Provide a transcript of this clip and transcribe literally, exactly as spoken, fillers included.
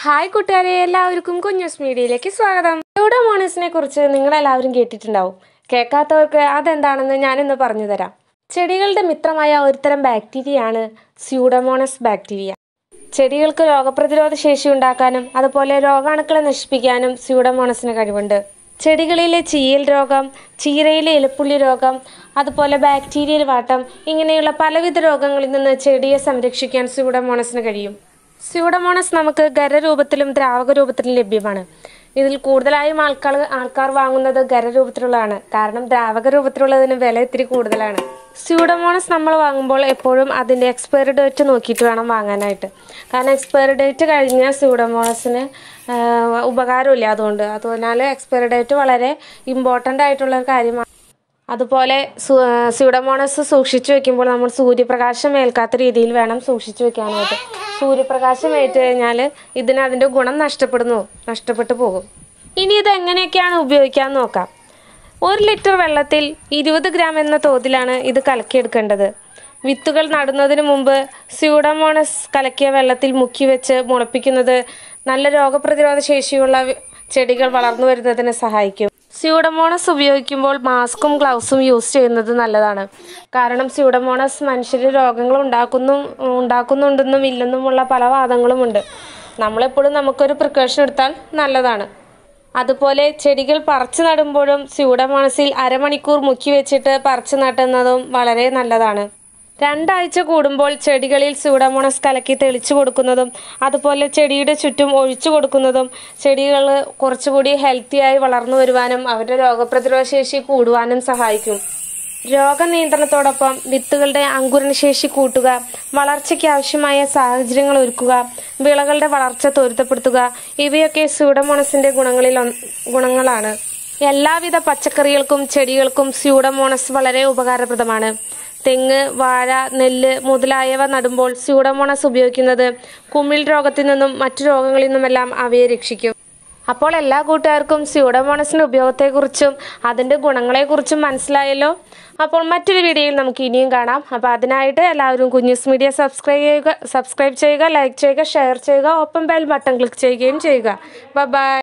Hi കൂട്ടുകാരെ, എല്ലാവർക്കും കുഞ്ഞൂസ് മീഡിയയിലേക്ക് സ്വാഗതം. സ്യൂഡോമോണസിനെ കുറിച്ച് നിങ്ങളെല്ലാവരും കേട്ടിട്ടുണ്ടാവും. കേൾക്കാത്തവർക്ക് അതെന്താണെന്ന് ഞാനിന്ന് പറഞ്ഞു തരാം. ചെടികളുടെ മിത്രമായ ഒരുതരം ബാക്ടീരിയയാണ് സ്യൂഡോമോണസ് ബാക്ടീരിയ. ചെടികൾക്ക് രോഗപ്രതിരോധ ശേഷി ഉണ്ടാക്കാനും അതുപോലെ രോഗാണുക്കളെ നശിപ്പിക്കാനും സ്യൂഡോമോണസിന് കഴിവുണ്ട്. ചെടികളിലെ ചീയൽ രോഗം, ചീരയിലെ ഇലപ്പുള്ളി രോഗം, അതുപോലെ ബാക്ടീരിയൽ വാട്ടം, ഇങ്ങനെയുള്ള പലവിധ രോഗങ്ങളിൽ നിന്ന് ചെടിയെ സംരക്ഷിക്കാൻ സ്യൂഡോമോണസിന് കഴിയും. സ്യൂഡോമോണസ് നമുക്ക് ഖരരൂപത്തിലും ദ്രാവക രൂപത്തിലും ലഭ്യമാണ്. ഇതിൽ കൂടുതലായും ആൾക്കാർ ആൾക്കാർ വാങ്ങുന്നത് ഖരരൂപത്തിലുള്ളതാണ്. കാരണം ദ്രാവക രൂപത്തിലുള്ളതിന് വില ഇത്തിരി കൂടുതലാണ്. സ്യൂഡോമോണസ് നമ്മൾ വാങ്ങുമ്പോൾ എപ്പോഴും അതിൻ്റെ എക്സ്പയറി ഡേറ്റ് നോക്കിയിട്ട് വേണം വാങ്ങാനായിട്ട്. കാരണം എക്സ്പയറി ഡേറ്റ് കഴിഞ്ഞാൽ സ്യൂഡോമോണസിന് ഉപകാരമില്ല. അതുകൊണ്ട് അതിനാൽ എക്സ്പയറി ഡേറ്റ് വളരെ ഇമ്പോർട്ടൻ്റ് ആയിട്ടുള്ള ഒരു കാര്യമാണ്. അതുപോലെ സ്യൂഡോമോണസ് സൂക്ഷിച്ചു വെക്കുമ്പോൾ നമ്മൾ സൂര്യപ്രകാശം ഏൽക്കാത്ത രീതിയിൽ വേണം സൂക്ഷിച്ചു വെക്കാനായിട്ട്. സൂര്യപ്രകാശം ഏറ്റു കഴിഞ്ഞാൽ ഇതിന് അതിൻ്റെ ഗുണം നഷ്ടപ്പെടുന്നു നഷ്ടപ്പെട്ടു പോകും. ഇനി ഇത് എങ്ങനെയൊക്കെയാണ് ഉപയോഗിക്കാൻ നോക്കാം. ഒരു ലിറ്റർ വെള്ളത്തിൽ ഇരുപത് ഗ്രാം എന്ന തോതിലാണ് ഇത് കലക്കിയെടുക്കേണ്ടത്. വിത്തുകൾ നടുന്നതിന് മുമ്പ് സ്യൂഡോമോണസ് കലക്കിയ വെള്ളത്തിൽ മുക്കി വെച്ച് മുളപ്പിക്കുന്നത് നല്ല രോഗപ്രതിരോധ ശേഷിയുള്ള ചെടികൾ വളർന്നു വരുന്നതിന് സഹായിക്കും. സ്യൂഡോമോണസ് ഉപയോഗിക്കുമ്പോൾ മാസ്കും ഗ്ലൗസും യൂസ് ചെയ്യുന്നത് നല്ലതാണ്. കാരണം സ്യൂഡോമോണസ് മനുഷ്യർ രോഗങ്ങൾ ഉണ്ടാക്കുന്നു ഉണ്ടാക്കുന്നുണ്ടെന്നും ഇല്ലെന്നുമുള്ള പല വാദങ്ങളുമുണ്ട്. നമ്മളെപ്പോഴും നമുക്കൊരു പ്രിക്കോഷൻ എടുത്താൽ നല്ലതാണ്. അതുപോലെ ചെടികൾ പറിച്ചു നടുമ്പോഴും സ്യൂഡോമോണസിൽ അരമണിക്കൂർ മുക്കി വെച്ചിട്ട് പറിച്ചു നട്ടുന്നതും വളരെ നല്ലതാണ്. രണ്ടാഴ്ച കൂടുമ്പോൾ ചെടികളിൽ സ്യൂഡോമോണസ് കലക്കി തെളിച്ചു കൊടുക്കുന്നതും അതുപോലെ ചെടിയുടെ ചുറ്റും ഒഴിച്ചു കൊടുക്കുന്നതും ചെടികൾ കുറച്ചുകൂടി ഹെൽത്തിയായി വളർന്നു വരുവാനും അവരുടെ രോഗപ്രതിരോധ ശേഷി കൂടുവാനും സഹായിക്കും. രോഗനിയന്ത്രണത്തോടൊപ്പം വിത്തുകളുടെ അങ്കുരണശേഷി കൂട്ടുക, വളർച്ചയ്ക്ക് ആവശ്യമായ സാഹചര്യങ്ങൾ ഒരുക്കുക, വിളകളുടെ വളർച്ച ത്വരിതപ്പെടുത്തുക, ഇവയൊക്കെ സ്യൂഡോമോണസിന്റെ ഗുണങ്ങളിൽ ഗുണങ്ങളാണ്. എല്ലാവിധ പച്ചക്കറികൾക്കും ചെടികൾക്കും സ്യൂഡോമോണസ് വളരെ ഉപകാരപ്രദമാണ്. തെങ്ങ്, വാഴ, നെല്ല് മുതലായവ നടുമ്പോൾ സ്യൂഡോമോണസ് ഉപയോഗിക്കുന്നത് കുമിൾ രോഗത്തിൽ നിന്നും മറ്റു രോഗങ്ങളിൽ നിന്നുമെല്ലാം അവയെ രക്ഷിക്കും. അപ്പോൾ എല്ലാ കൂട്ടുകാർക്കും സ്യൂഡോമോണസിന്റെ ഉപയോഗത്തെക്കുറിച്ചും അതിൻ്റെ ഗുണങ്ങളെക്കുറിച്ചും മനസ്സിലായല്ലോ. അപ്പോൾ മറ്റൊരു വീഡിയോയിൽ നമുക്ക് ഇനിയും കാണാം. അപ്പോൾ അതിനായിട്ട് എല്ലാവരും കുഞ്ഞൂസ് മീഡിയ സബ്സ്ക്രൈബ് ചെയ്യുക സബ്സ്ക്രൈബ് ചെയ്യുക ലൈക്ക് ചെയ്യുക, ഷെയർ ചെയ്യുക, ഒപ്പം ബെൽ ബട്ടൺ ക്ലിക്ക് ചെയ്യുകയും ചെയ്യുക. Bye by.